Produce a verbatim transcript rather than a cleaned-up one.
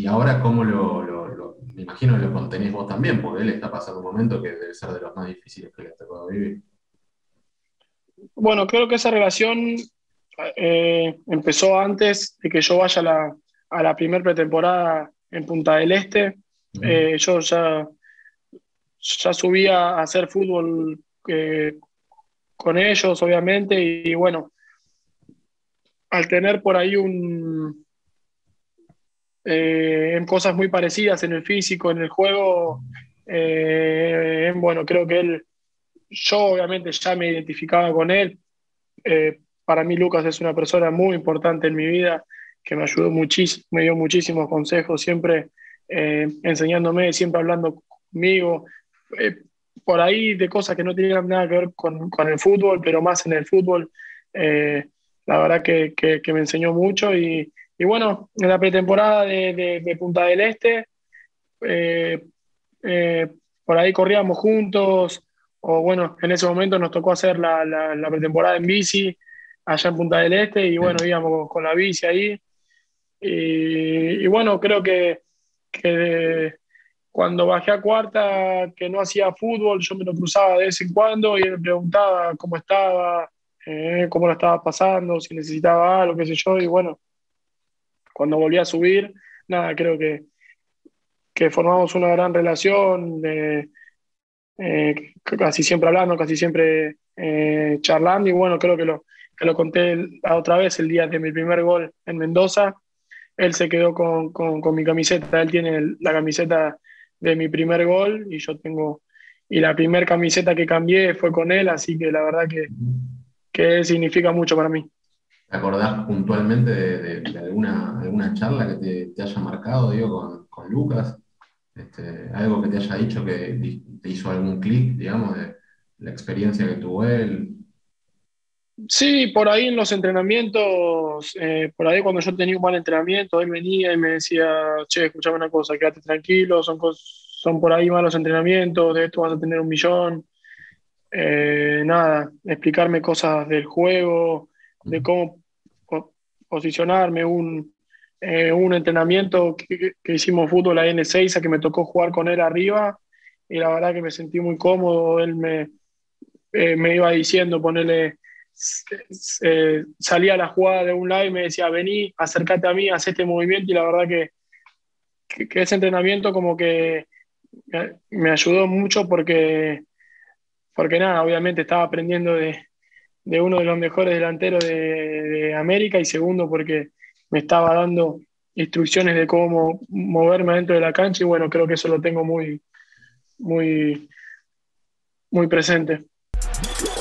y ahora cómo lo, lo- lo- me imagino que lo contenés vos también, porque él está pasando un momento que debe ser de los más difíciles que le ha tocado vivir. Bueno, creo que esa relación eh, empezó antes de que yo vaya a la, a la primer pretemporada en Punta del Este. Ujú. Eh, yo ya, ya subía a hacer fútbol eh, con ellos, obviamente, y, bueno, al tener por ahí un, eh, en cosas muy parecidas en el físico, en el juego, eh, bueno, creo que él, yo obviamente ya me identificaba con él. Eh, para mí Lucas es una persona muy importante en mi vida, que me ayudó muchísimo, me dio muchísimos consejos, siempre eh, enseñándome, siempre hablando conmigo, eh, por ahí de cosas que no tenían nada que ver con, con el fútbol, pero más en el fútbol. Eh, la verdad que, que, que me enseñó mucho y, y bueno, en la pretemporada de, de, de Punta del Este, eh, eh, por ahí corríamos juntos, o bueno, en ese momento nos tocó hacer la, la, la pretemporada en bici allá en Punta del Este, y bueno, Sí. íbamos con la bici ahí. Y, y bueno, creo que, que cuando bajé a cuarta, que no hacía fútbol, yo me lo cruzaba de vez en cuando y él me preguntaba cómo estaba, eh, cómo lo estaba pasando, si necesitaba algo, qué sé yo, y bueno, cuando volví a subir, nada, creo que, que formamos una gran relación. Eh, eh, casi siempre hablando, casi siempre eh, charlando, y bueno, creo que lo, que lo conté la otra vez, el día de mi primer gol en Mendoza. Él se quedó con, con, con mi camiseta, él tiene el- la camiseta de mi primer gol y yo tengo, y la primera camiseta que cambié fue con él, así que la verdad que, que él significa mucho para mí. ¿Te acordás puntualmente de, de- de alguna, alguna charla que te, te haya marcado, digo, con, con Lucas? Este, algo que te haya dicho que di- te hizo algún clic, digamos, de la experiencia que tuvo él. Sí, por ahí en los entrenamientos, eh, por ahí cuando yo tenía un mal entrenamiento, él venía y me decía, che, escuchame una cosa, quédate tranquilo, son, cos- son por ahí malos entrenamientos, de esto vas a tener un millón. Eh, nada, explicarme cosas del juego, de Ujú. cómo po- posicionarme, un, eh, un entrenamiento que, que- que hicimos fútbol ahí en Ezeiza, que me tocó jugar con él arriba, y la verdad que me sentí muy cómodo. Él me, eh, me iba diciendo, ponerle, eh, salía la jugada de un lado y me decía, vení, acércate a mí, haz este movimiento, y la verdad que, que, que ese entrenamiento como que me, me ayudó mucho porque, porque nada, obviamente estaba aprendiendo de, de uno de los mejores delanteros de, de América, y segundo porque me estaba dando instrucciones de cómo moverme dentro de la cancha, y bueno, creo que eso lo tengo muy, muy, muy presente.